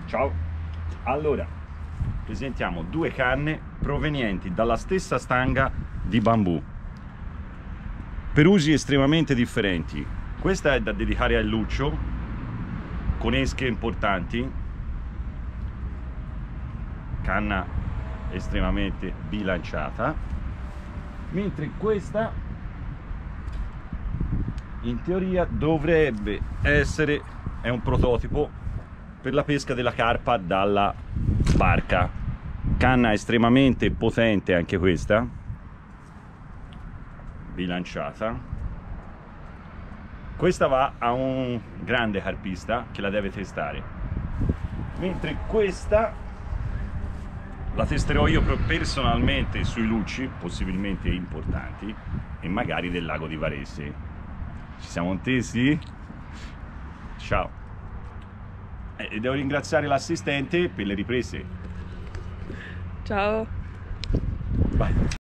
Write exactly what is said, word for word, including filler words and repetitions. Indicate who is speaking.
Speaker 1: Ciao, allora presentiamo due canne provenienti dalla stessa stanga di bambù per usi estremamente differenti. Questa è da dedicare al luccio con esche importanti, canna estremamente bilanciata, mentre questa in teoria dovrebbe essere è un prototipo per la pesca della carpa dalla barca. Canna estremamente potente anche questa, bilanciata. Questa va a un grande carpista che la deve testare, mentre questa la testerò io personalmente sui lucci possibilmente importanti e magari del lago di Varese. Ci siamo intesi? Ciao. E devo ringraziare l'assistente per le riprese.
Speaker 2: Ciao.
Speaker 1: Vai.